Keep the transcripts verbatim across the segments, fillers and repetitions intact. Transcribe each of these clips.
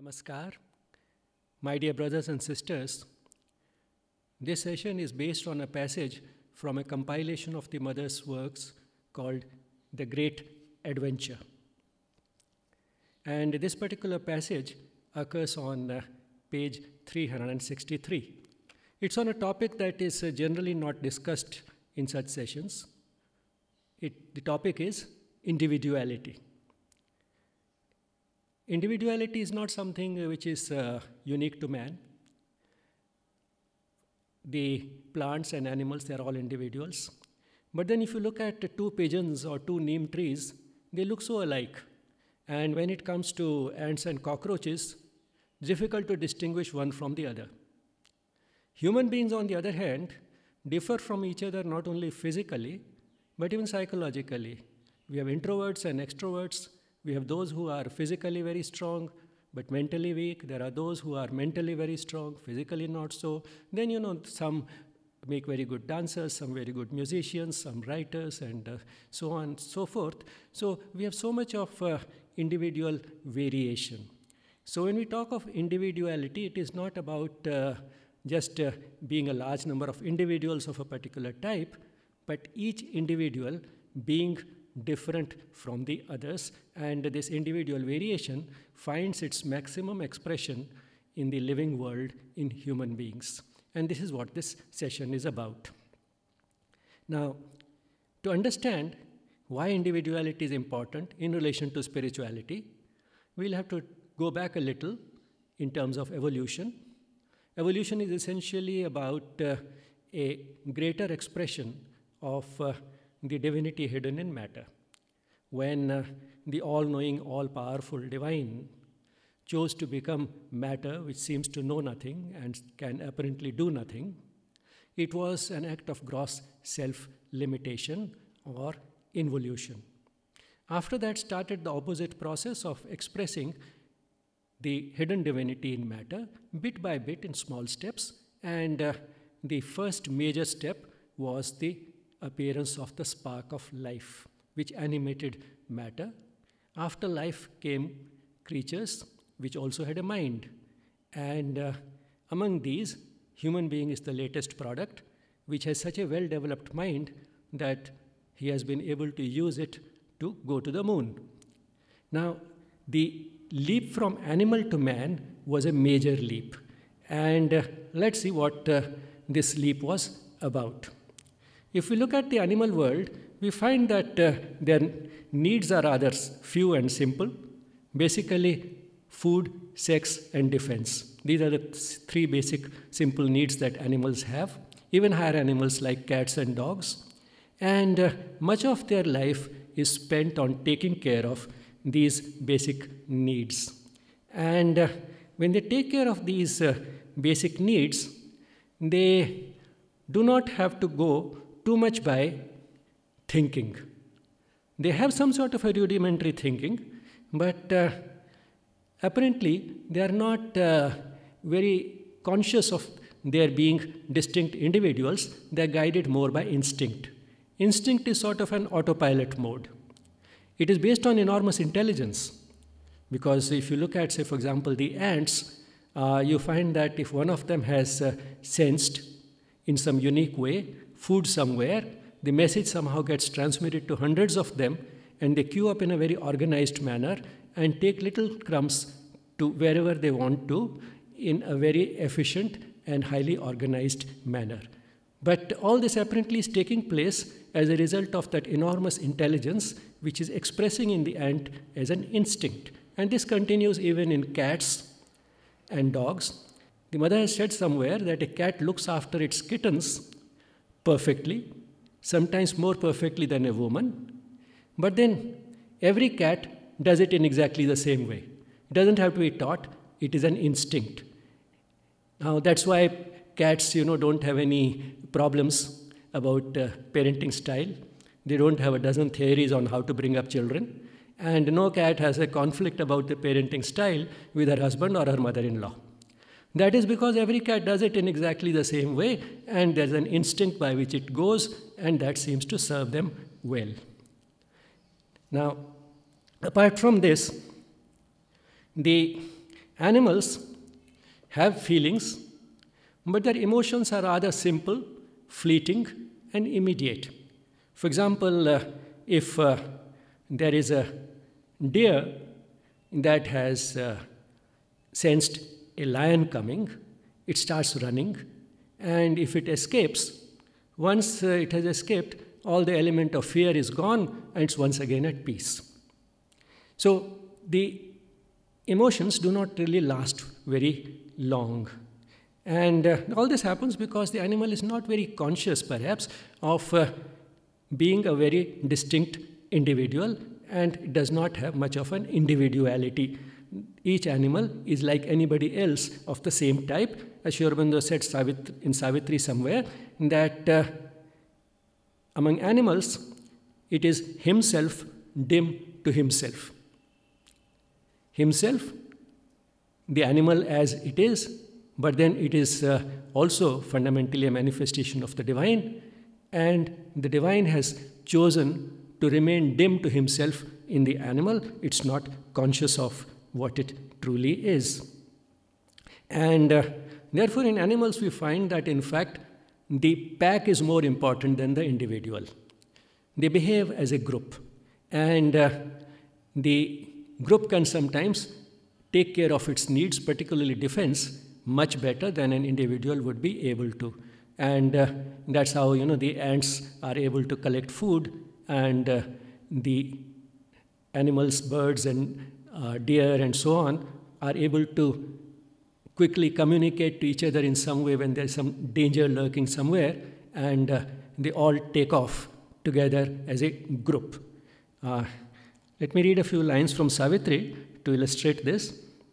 Namaskar, my dear brothers and sisters. This session is based on a passage from a compilation of the Mother's works called The Great Adventure. And this particular passage occurs on uh, page three hundred sixty-three. It's on a topic that is uh, generally not discussed in such sessions. It, the topic is individuality. Individuality is not something which is uh, unique to man. The plants and animals, they are all individuals. But then if you look at two pigeons or two neem trees, they look so alike. And when it comes to ants and cockroaches, difficult to distinguish one from the other. Human beings, on the other hand, differ from each other not only physically, but even psychologically. We have introverts and extroverts. We have those who are physically very strong, but mentally weak. There are those who are mentally very strong, physically not so. Then, you know, some make very good dancers, some very good musicians, some writers, and uh, so on and so forth. So we have so much of uh, individual variation. So when we talk of individuality, it is not about uh, just uh, being a large number of individuals of a particular type, but each individual being different from the others, and this individual variation finds its maximum expression in the living world in human beings. And this is what this session is about. Now, to understand why individuality is important in relation to spirituality, we'll have to go back a little in terms of evolution. Evolution is essentially about uh, a greater expression of uh, the divinity hidden in matter. When uh, the all-knowing, all-powerful divine chose to become matter, which seems to know nothing and can apparently do nothing, it was an act of gross self-limitation or involution. After that started the opposite process of expressing the hidden divinity in matter, bit by bit in small steps, and uh, the first major step was the appearance of the spark of life, which animated matter. After life came creatures which also had a mind. And uh, among these, human being is the latest product, which has such a well-developed mind that he has been able to use it to go to the moon. Now, the leap from animal to man was a major leap. And uh, let's see what uh, this leap was about. If we look at the animal world, we find that uh, their needs are rather few and simple. Basically, food, sex, and defense. These are the three basic simple needs that animals have, even higher animals like cats and dogs. And uh, much of their life is spent on taking care of these basic needs. And uh, when they take care of these uh, basic needs, they do not have to go too much by thinking. They have some sort of a rudimentary thinking, but uh, apparently they are not uh, very conscious of their being distinct individuals. They are guided more by instinct. Instinct is sort of an autopilot mode. It is based on enormous intelligence, because if you look at, say, for example, the ants, uh, you find that if one of them has uh, sensed in some unique way food somewhere, the message somehow gets transmitted to hundreds of them, and they queue up in a very organized manner and take little crumbs to wherever they want to in a very efficient and highly organized manner. But all this apparently is taking place as a result of that enormous intelligence which is expressing in the ant as an instinct. And this continues even in cats and dogs. The mother has said somewhere that a cat looks after its kittens perfectly, sometimes more perfectly than a woman. But then every cat does it in exactly the same way. It doesn't have to be taught. It is an instinct. Now, that's why cats, you know, don't have any problems about uh, parenting style. They don't have a dozen theories on how to bring up children. And no cat has a conflict about the parenting style with her husband or her mother-in-law. That is because every cat does it in exactly the same way, and there's an instinct by which it goes, and that seems to serve them well. Now, apart from this, the Animals have feelings, but their emotions are rather simple, fleeting, and immediate. For example, uh, if uh, there is a deer that has uh, sensed a lion coming, it starts running, and if it escapes, once uh, it has escaped, all the element of fear is gone, and it's once again at peace. So the emotions do not really last very long. And uh, all this happens because the animal is not very conscious, perhaps, of uh, being a very distinct individual, and does not have much of an individuality. Each animal is like anybody else of the same type. As Sri Aurobindo said Savit- in Savitri somewhere, that uh, among animals, it is himself dim to himself. Himself, the animal as it is, but then it is uh, also fundamentally a manifestation of the divine, and the divine has chosen to remain dim to himself in the animal. It's not conscious of what it truly is. And uh, therefore, in animals, we find that in fact, the pack is more important than the individual. They behave as a group, and uh, the group can sometimes take care of its needs, particularly defense, much better than an individual would be able to. And uh, that's how, you know, the ants are able to collect food, and uh, the animals, birds, and uh, deer, and so on, are able to quickly communicate to each other in some way when there's some danger lurking somewhere, and uh, they all take off together as a group. Uh, let me read a few lines from Savitri to illustrate this.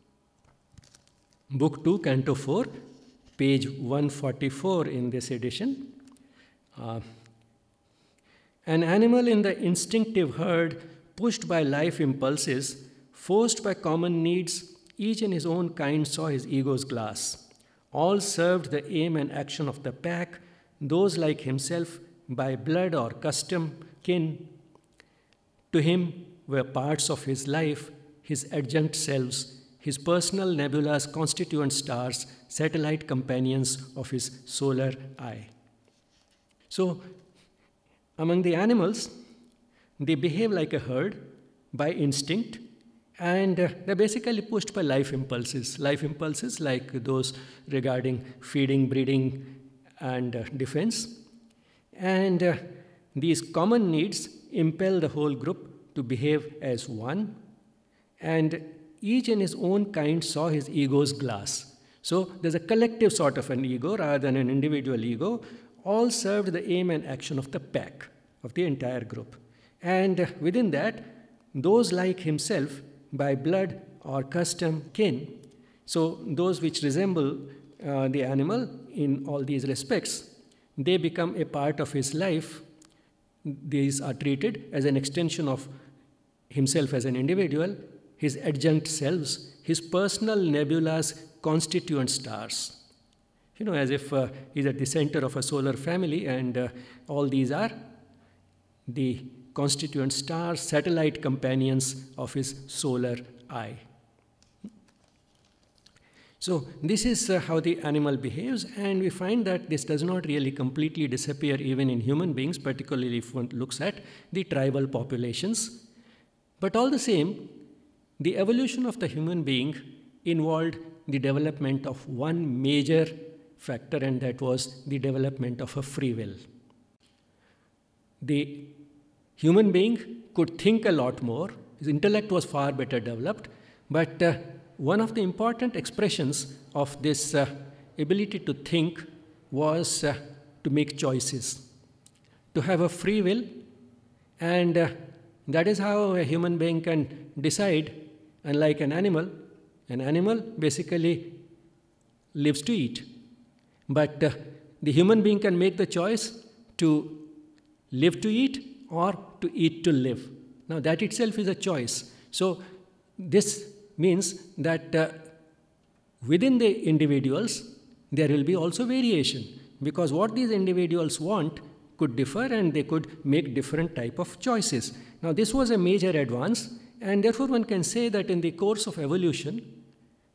Book two, Canto four, page one forty-four in this edition. Uh, An animal in the instinctive herd, pushed by life impulses, forced by common needs, each in his own kind saw his ego's glass. All served the aim and action of the pack, those like himself, by blood or custom, kin. To him were parts of his life, his adjunct selves, his personal nebulas, constituent stars, satellite companions of his solar eye. So, among the animals, they behave like a herd by instinct, and uh, they're basically pushed by life impulses. Life impulses like those regarding feeding, breeding, and uh, defense. And uh, these common needs impel the whole group to behave as one, and each in his own kind saw his ego's glass. So there's a collective sort of an ego rather than an individual ego. All served the aim and action of the pack, of the entire group. And uh, within that, those like himself, by blood or custom, kin. So those which resemble uh, the animal in all these respects, they become a part of his life. These are treated as an extension of himself as an individual, his adjunct selves, his personal nebulas, constituent stars. You know, as if uh, he's at the center of a solar family, and uh, all these are the constituent stars, satellite companions of his solar eye. So this is uh, how the animal behaves, and we find that this does not really completely disappear even in human beings, particularly if one looks at the tribal populations. But all the same, the evolution of the human being involved the development of one major factor, and that was the development of a free will. The human being could think a lot more. His intellect was far better developed, but uh, one of the important expressions of this uh, ability to think was uh, to make choices, to have a free will, and uh, that is how a human being can decide. Unlike an animal, an animal basically lives to eat, but uh, the human being can make the choice to live to eat or to eat to live. Now that itself is a choice. So this means that uh, within the individuals there will be also variation, because what these individuals want could differ, and they could make different type of choices. Now this was a major advance, and therefore one can say that in the course of evolution,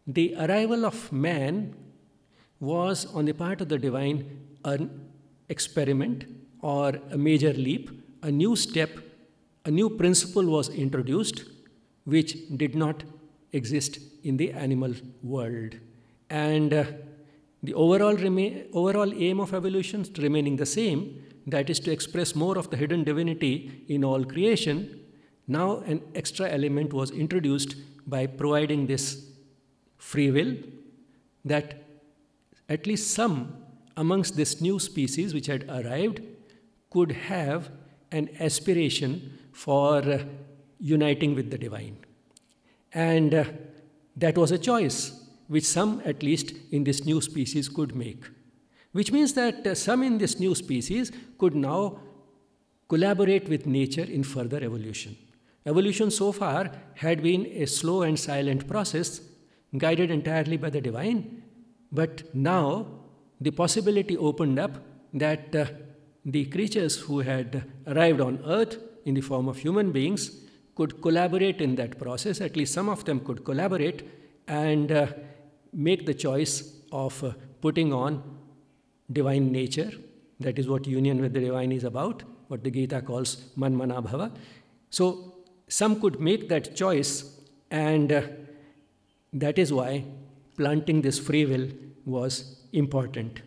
the arrival of man was on the part of the divine an experiment or a major leap, a new step, a new principle was introduced which did not exist in the animal world. And uh, the overall, overall aim of evolution remaining the same, that is to express more of the hidden divinity in all creation. Now an extra element was introduced by providing this free will, that at least some amongst this new species which had arrived could have an aspiration for uh, uniting with the divine. And uh, that was a choice which some, at least in this new species, could make. Which means that uh, some in this new species could now collaborate with nature in further evolution. Evolution so far had been a slow and silent process, guided entirely by the divine, but now the possibility opened up that uh, the creatures who had arrived on earth in the form of human beings could collaborate in that process. At least some of them could collaborate and uh, make the choice of uh, putting on divine nature. That is what union with the divine is about, what the Gita calls Manmana Bhava. So some could make that choice, and uh, that is why planting this free will was important.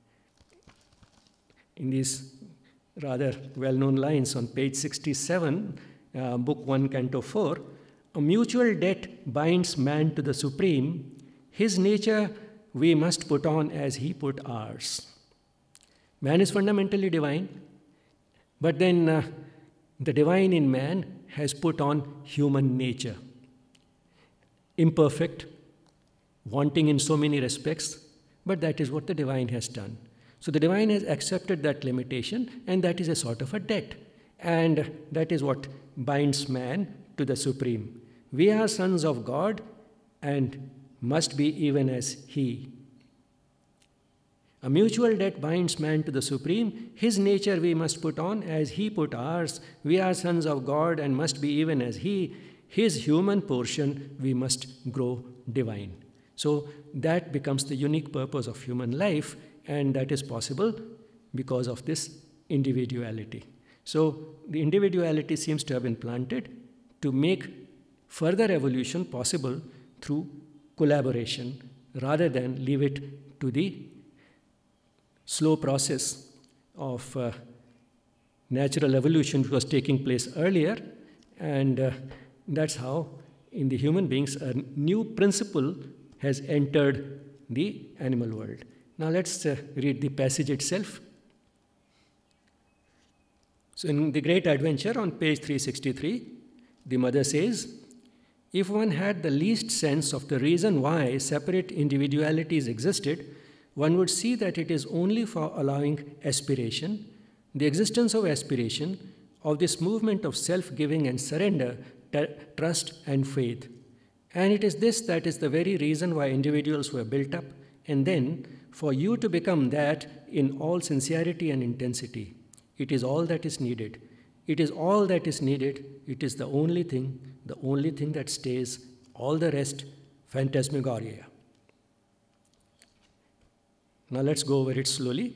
In these rather well-known lines on page sixty-seven, uh, book one, canto four, a mutual debt binds man to the supreme, his nature we must put on as he put ours. Man is fundamentally divine, but then uh, the divine in man has put on human nature. Imperfect, wanting in so many respects, but that is what the divine has done. So the divine has accepted that limitation, and that is a sort of a debt. And that is what binds man to the supreme. We are sons of God and must be even as he. A mutual debt binds man to the supreme. His nature we must put on as he put ours. We are sons of God and must be even as he. His human portion we must grow divine. So that becomes the unique purpose of human life, and that is possible because of this individuality. So the individuality seems to have been planted to make further evolution possible through collaboration rather than leave it to the slow process of uh, natural evolution which was taking place earlier. And uh, that's how in the human beings a new principle has entered the animal world. Now let's uh, read the passage itself. So in The Great Adventure on page three sixty-three, the mother says, if one had the least sense of the reason why separate individualities existed, one would see that it is only for allowing aspiration, the existence of aspiration, of this movement of self-giving and surrender, trust and faith. And it is this that is the very reason why individuals were built up, and then for you to become that in all sincerity and intensity. It is all that is needed. It is all that is needed. It is the only thing, the only thing that stays. All the rest, phantasmagoria. Now let's go over it slowly.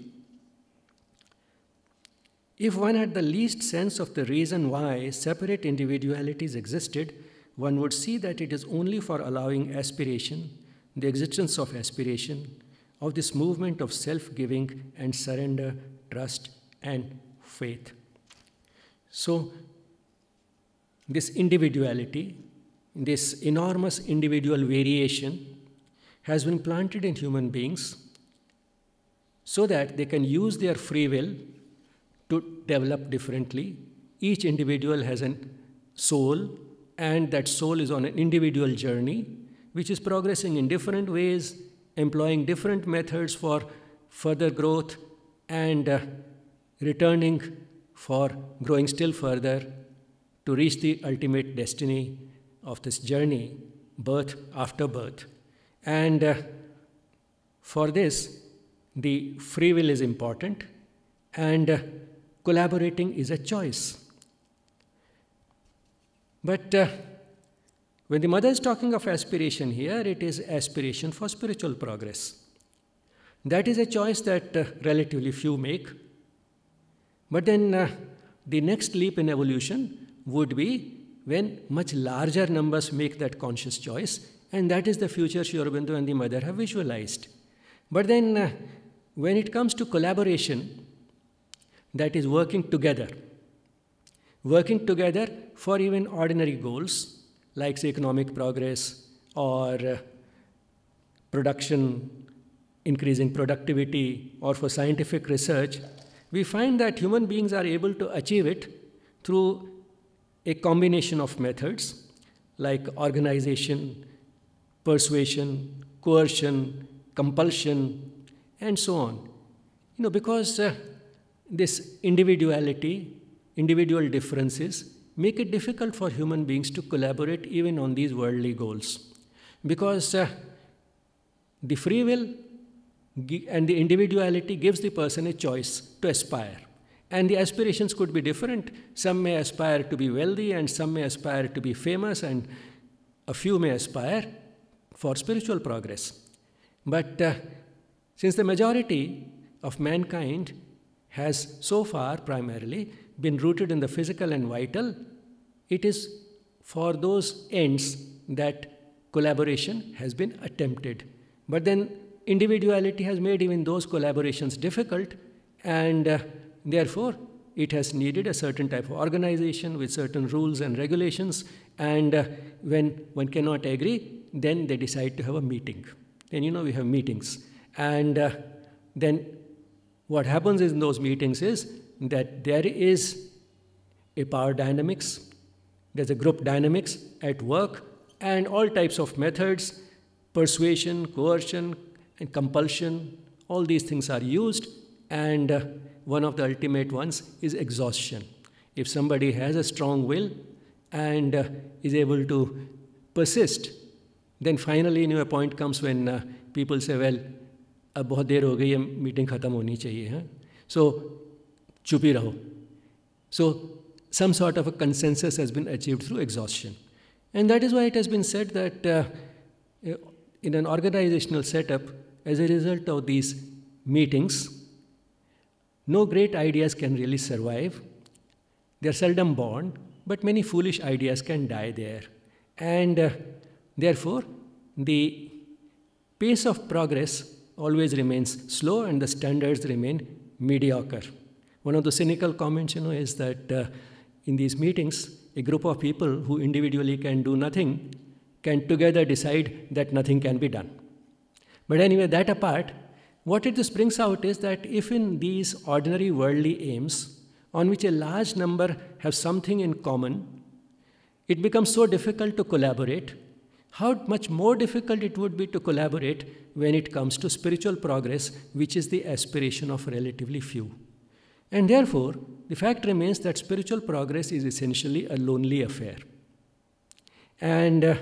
If one had the least sense of the reason why separate individualities existed, one would see that it is only for allowing aspiration, the existence of aspiration, of this movement of self-giving and surrender, trust and faith. So this individuality, this enormous individual variation has been planted in human beings so that they can use their free will to develop differently. Each individual has a soul, and that soul is on an individual journey which is progressing in different ways, employing different methods for further growth and uh, returning for growing still further to reach the ultimate destiny of this journey, birth after birth. And uh, for this, the free will is important, and uh, collaborating is a choice. But uh, When the mother is talking of aspiration here, it is aspiration for spiritual progress. That is a choice that uh, relatively few make. But then uh, the next leap in evolution would be when much larger numbers make that conscious choice, and that is the future Sri Aurobindo and the mother have visualized. But then uh, when it comes to collaboration, that is working together, working together for even ordinary goals, like say economic progress or uh, production, increasing productivity, or for scientific research, we find that human beings are able to achieve it through a combination of methods like organization, persuasion, coercion, compulsion, and so on. You know, because uh, this individuality, individual differences make it difficult for human beings to collaborate even on these worldly goals. Because uh, the free will and the individuality gives the person a choice to aspire. And the aspirations could be different. Some may aspire to be wealthy, and some may aspire to be famous, and a few may aspire for spiritual progress. But uh, since the majority of mankind has so far primarily been rooted in the physical and vital, it is for those ends that collaboration has been attempted. But then individuality has made even those collaborations difficult, and uh, therefore it has needed a certain type of organization with certain rules and regulations, and uh, when one cannot agree, then they decide to have a meeting. And you know, we have meetings. And uh, then what happens in those meetings is that there is a power dynamics, there's a group dynamics at work, and all types of methods, persuasion, coercion, and compulsion, all these things are used, and uh, one of the ultimate ones is exhaustion. If somebody has a strong will and uh, is able to persist, then finally, you know, a point comes when uh, people say, well, अब बहुत देर हो गई है, meeting ख़त्म होनी चाहिए है, so चुप ही रहो. So some sort of a consensus has been achieved through exhaustion. And that is why it has been said that uh, in an organizational setup, as a result of these meetings, no great ideas can really survive. They are seldom born, but many foolish ideas can die there. And uh, therefore, the pace of progress always remains slow and the standards remain mediocre. One of the cynical comments, you know, is that uh, in these meetings, a group of people who individually can do nothing can together decide that nothing can be done. But anyway, that apart, what it just brings out is that if in these ordinary worldly aims, on which a large number have something in common, it becomes so difficult to collaborate, how much more difficult it would be to collaborate when it comes to spiritual progress, which is the aspiration of relatively few. And therefore, the fact remains that spiritual progress is essentially a lonely affair. And uh,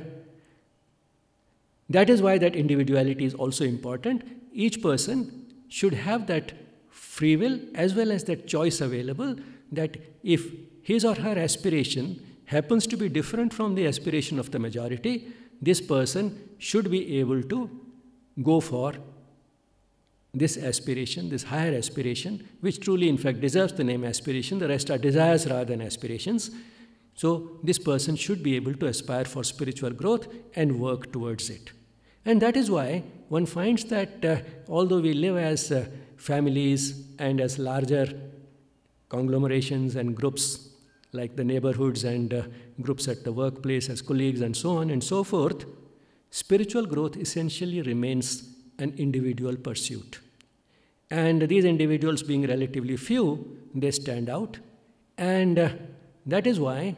that is why that individuality is also important. Each person should have that free will as well as that choice available, that if his or her aspiration happens to be different from the aspiration of the majority, this person should be able to go for this aspiration, this higher aspiration, which truly in fact deserves the name aspiration. The rest are desires rather than aspirations. So this person should be able to aspire for spiritual growth and work towards it. And that is why one finds that uh, although we live as uh, families and as larger conglomerations and groups, like the neighborhoods and uh, groups at the workplace as colleagues and so on and so forth, spiritual growth essentially remains an individual pursuit. And these individuals being relatively few, they stand out. And uh, that is why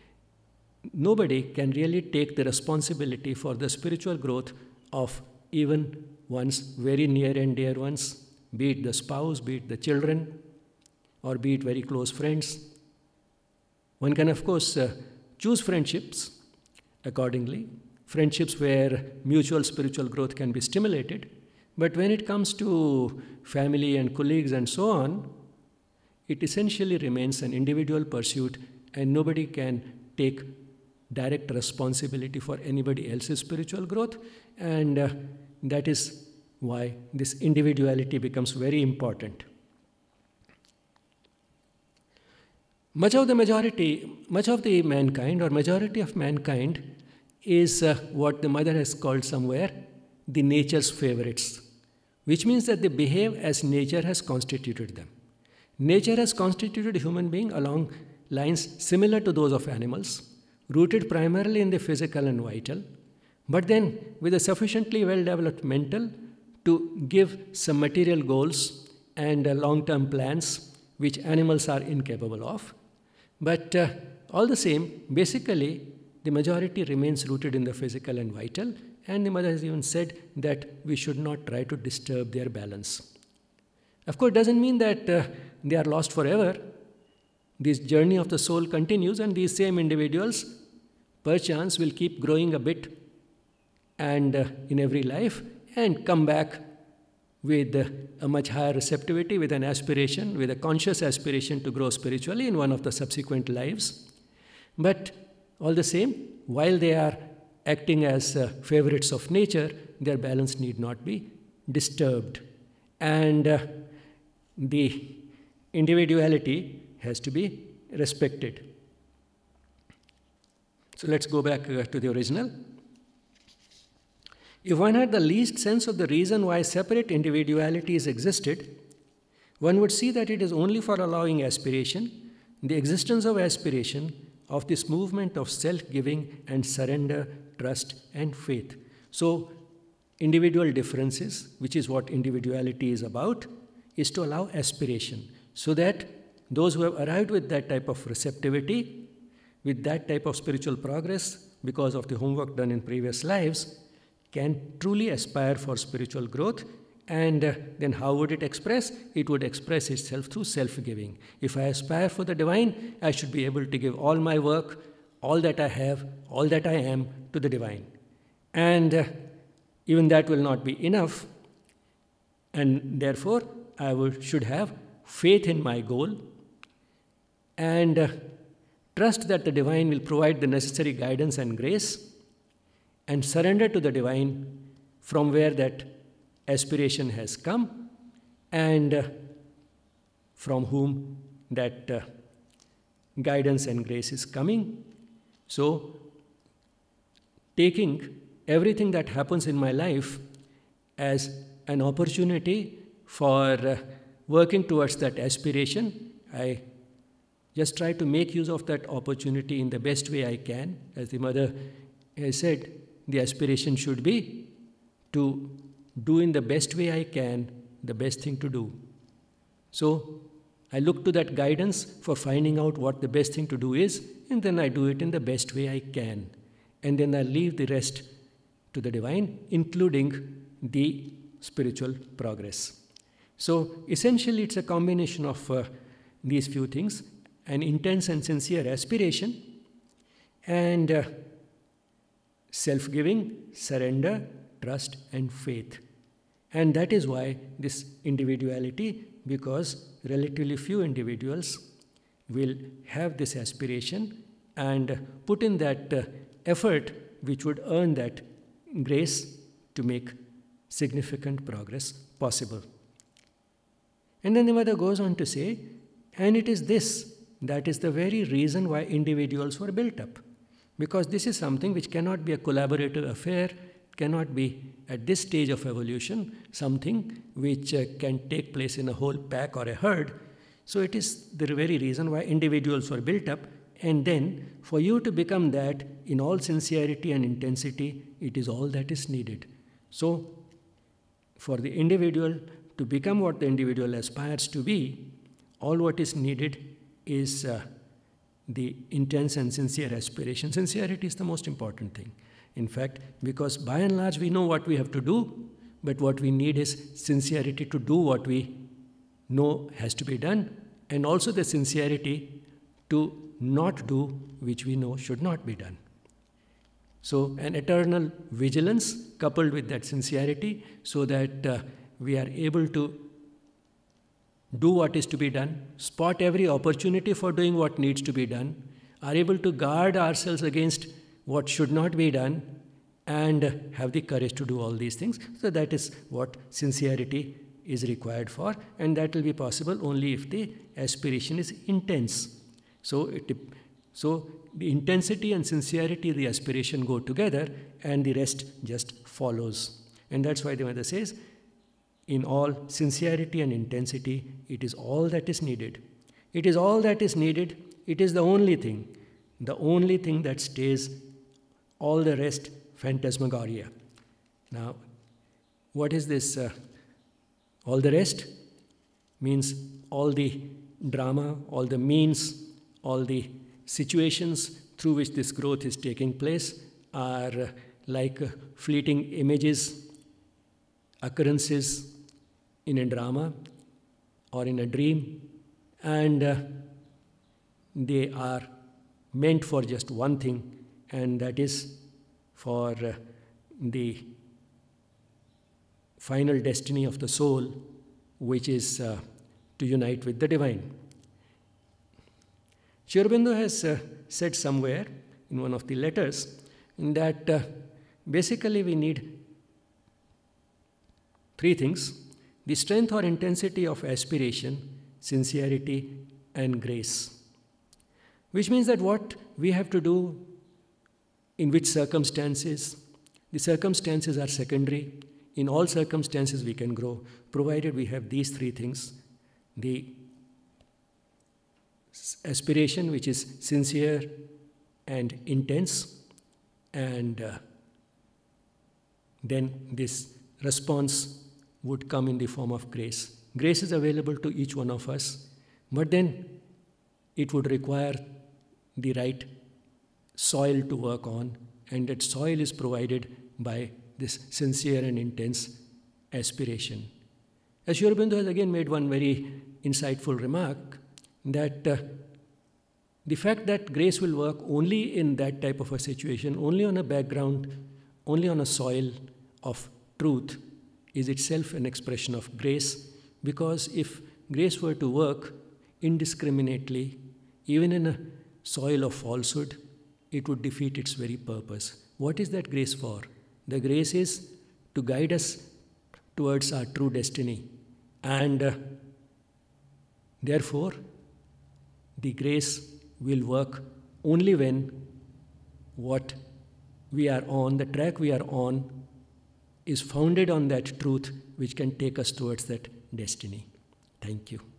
nobody can really take the responsibility for the spiritual growth of even one's very near and dear ones, be it the spouse, be it the children, or be it very close friends. One can, of course, uh, choose friendships accordingly, friendships where mutual spiritual growth can be stimulated. But when it comes to family and colleagues and so on, it essentially remains an individual pursuit, and nobody can take direct responsibility for anybody else's spiritual growth, and uh, that is why this individuality becomes very important. Much of the majority, much of the mankind or majority of mankind is uh, what the mother has called somewhere the nature's favorites, which means that they behave as nature has constituted them. Nature has constituted a human being along lines similar to those of animals, rooted primarily in the physical and vital, but then with a sufficiently well-developed mental to give some material goals and uh, long-term plans which animals are incapable of. But uh, all the same, basically, the majority remains rooted in the physical and vital, and the mother has even said that we should not try to disturb their balance. Of course, it doesn't mean that uh, they are lost forever. This journey of the soul continues, and these same individuals, perchance, will keep growing a bit and uh, in every life and come back with uh, a much higher receptivity, with an aspiration, with a conscious aspiration to grow spiritually in one of the subsequent lives. But all the same, while they are acting as uh, favorites of nature, their balance need not be disturbed. And uh, the individuality has to be respected. So let's go back uh, to the original. If one had the least sense of the reason why separate individualities existed, one would see that it is only for allowing aspiration, the existence of aspiration, of this movement of self-giving and surrender, trust and faith. So individual differences, which is what individuality is about, is to allow aspiration, so that those who have arrived with that type of receptivity, with that type of spiritual progress, because of the homework done in previous lives, can truly aspire for spiritual growth. And uh, then how would it express? It would express itself through self-giving. If I aspire for the divine, I should be able to give all my work, all that I have, all that I am to the divine. And uh, even that will not be enough. And therefore, I would, should have faith in my goal and uh, trust that the divine will provide the necessary guidance and grace, and surrender to the divine from where that aspiration has come and uh, from whom that uh, guidance and grace is coming. So, taking everything that happens in my life as an opportunity for uh, working towards that aspiration, I just try to make use of that opportunity in the best way I can. As the mother has said, the aspiration should be to do in the best way I can the best thing to do. So I look to that guidance for finding out what the best thing to do is, and then I do it in the best way I can. And then I leave the rest to the divine, including the spiritual progress. So essentially it's a combination of uh, these few things: an intense and sincere aspiration, and uh, self-giving, surrender, trust and faith. And that is why this individuality, because relatively few individuals will have this aspiration and put in that uh, effort which would earn that grace to make significant progress possible. And then the mother goes on to say, and it is this, that is the very reason why individuals were built up. Because this is something which cannot be a collaborative affair, cannot be at this stage of evolution something which uh, can take place in a whole pack or a herd. So it is the very reason why individuals were built up, and then for you to become that in all sincerity and intensity, it is all that is needed. So for the individual to become what the individual aspires to be, all what is needed is uh, the intense and sincere aspiration. Sincerity is the most important thing. In fact, because by and large we know what we have to do, but what we need is sincerity to do what we know has to be done, and also the sincerity to not do which we know should not be done. So an eternal vigilance coupled with that sincerity, so that uh, we are able to do what is to be done, spot every opportunity for doing what needs to be done, are able to guard ourselves against what should not be done, and have the courage to do all these things. So that is what sincerity is required for, and that will be possible only if the aspiration is intense. So, it, so the intensity and sincerity, the aspiration go together, and the rest just follows. And that's why the mother says, in all sincerity and intensity, it is all that is needed. It is all that is needed. It is the only thing, the only thing that stays. All the rest, phantasmagoria. Now, what is this? Uh, all the rest means all the drama, all the means, all the situations through which this growth is taking place are uh, like uh, fleeting images, occurrences in a drama or in a dream, and uh, they are meant for just one thing, and that is for uh, the final destiny of the soul, which is uh, to unite with the divine. Sri Aurobindo has uh, said somewhere in one of the letters that uh, basically we need three things: the strength or intensity of aspiration, sincerity, and grace. Which means that what we have to do, in which circumstances, the circumstances are secondary. In all circumstances we can grow, provided we have these three things: the aspiration, which is sincere and intense, and uh, then this response would come in the form of grace. Grace is available to each one of us, but then it would require the right soil to work on, and that soil is provided by this sincere and intense aspiration. As Sri Aurobindo has again made one very insightful remark, that uh, the fact that grace will work only in that type of a situation, only on a background, only on a soil of truth, is itself an expression of grace, because if grace were to work indiscriminately, even in a soil of falsehood, it would defeat its very purpose. What is that grace for? The grace is to guide us towards our true destiny, and uh, therefore the grace will work only when what we are on, the track we are on, is founded on that truth which can take us towards that destiny. Thank you.